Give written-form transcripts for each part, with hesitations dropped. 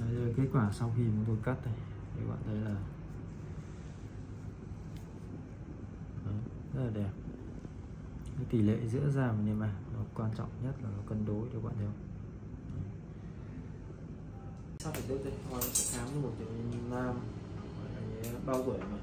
Đây, kết quả sau khi chúng tôi cắt đây thì bạn thấy là đấy, rất là đẹp. Cái tỷ lệ giữa da và niêm mạc nó quan trọng nhất là nó cân đối cho bạn thấy không? Sau phải tôi hỏi sẽ khám cho một bệnh nhân nam bao tuổi mà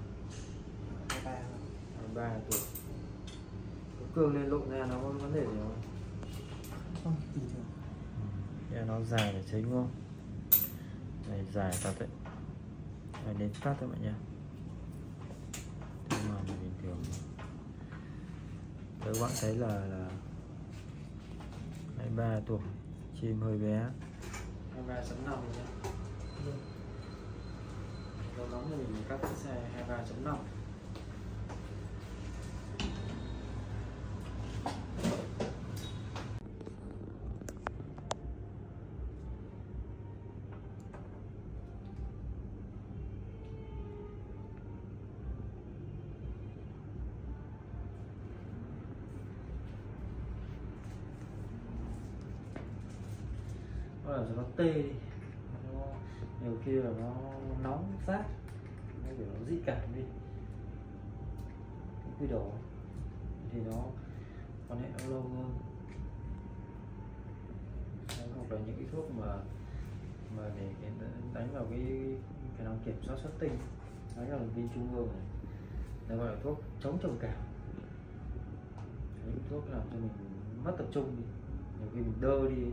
23 tuổi. Cương lên lộ ra nó có vấn đề gì không? Không, bình thường. Nó dài để chính không? Này dài thật đấy. Này đến cắt thôi bạn nhé. Nhưng mà bình thường. Các bạn thấy là 23 tuổi, chim hơi bé. 23.5 nhé. Lâu lắm thì mình cắt cái xe 23.5. Nó là nó tê đi, nó, nhiều khi là nó nóng rát, nó kiểu nó dị cảm đi cái quy đầu thì nó quan hệ nó lâu hơn. Hoặc là những cái thuốc mà để đánh vào cái khả năng kiểm soát xuất tinh, đánh vào viên trung ương này, nó gọi là thuốc chống trầm cảm. Những thuốc làm cho mình mất tập trung đi, nhiều khi mình đơ đi.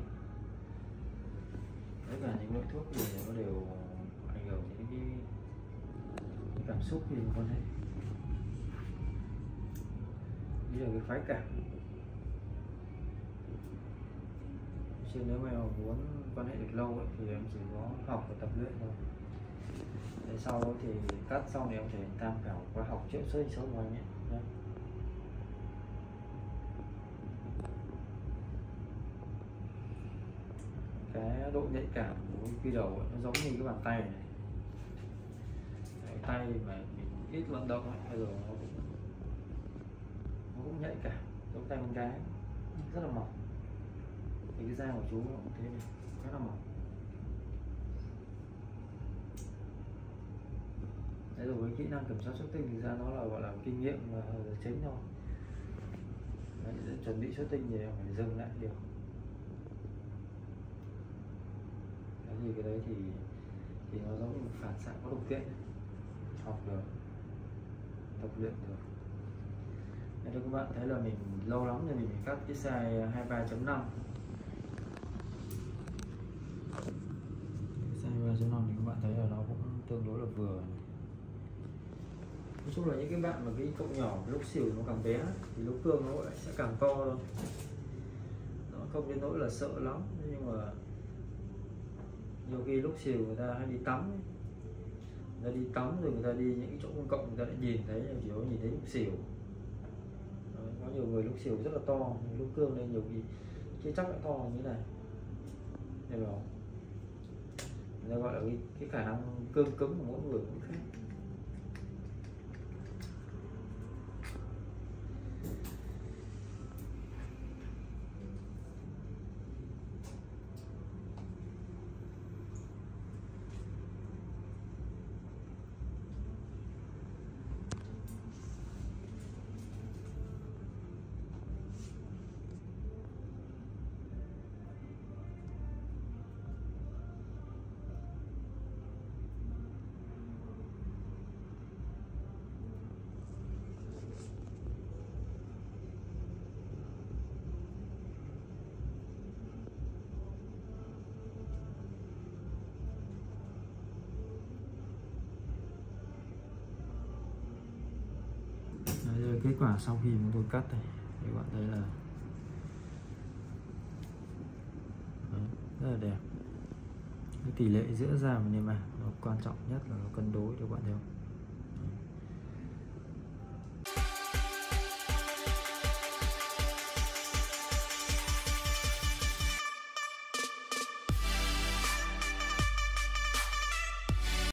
Tất cả những loại thuốc thì nó đều ảnh hưởng đến cái cảm xúc thì con thấy. Bây giờ cái khoái cảm. Chứ nếu mà muốn quan hệ được lâu ấy, thì em chỉ có học và tập luyện thôi. Để sau đó thì cắt xong thì em thể tham khảo khóa học triệu sơ số của anh ấy nhé. Cái độ nhạy cảm của cái quy đầu ấy, nó giống như cái bàn tay này. Cái tay mà mình ít vận động ấy, bây giờ nó cũng nhạy cảm, giống tay con gái, rất là mỏng. Thì cái da của chú nó cũng thế này, rất là mỏng. Đấy, rồi với kỹ năng kiểm soát xuất tinh thì ra nó là gọi là kinh nghiệm là chính thôi. Đấy, để chuẩn bị xuất tinh thì em phải dừng lại được. Đấy, thì cái đấy thì nó giống như một phản xạ có điều kiện, học được, tập luyện được. Đây các bạn thấy là mình lâu lắm rồi mình cắt cái size 23.5. Size 23.5 thì các bạn thấy là nó cũng tương đối là vừa. Nói chung là những cái bạn mà cái cậu nhỏ lúc xỉu nó càng bé thì lúc cương nó lại sẽ càng to thôi. Nó không đến nỗi là sợ lắm, nhưng mà nhiều khi lúc xỉu người ta hay đi tắm ấy. Người ta đi tắm rồi người ta đi những cái chỗ công cộng, người ta lại nhìn thấy, chỉ có nhìn thấy lúc xỉu. Đấy, có nhiều người lúc xỉu rất là to, lúc cương đây nhiều khi chưa chắc lại to như thế này. Đây là người ta gọi là cái khả năng cương cứng của mỗi người cũng khác. Đấy, kết quả sau khi chúng tôi cắt đây thì bạn thấy là đấy, rất là đẹp. Cái tỷ lệ giữa da và niêm mạc nó quan trọng nhất là nó cân đối cho bạn thấy không?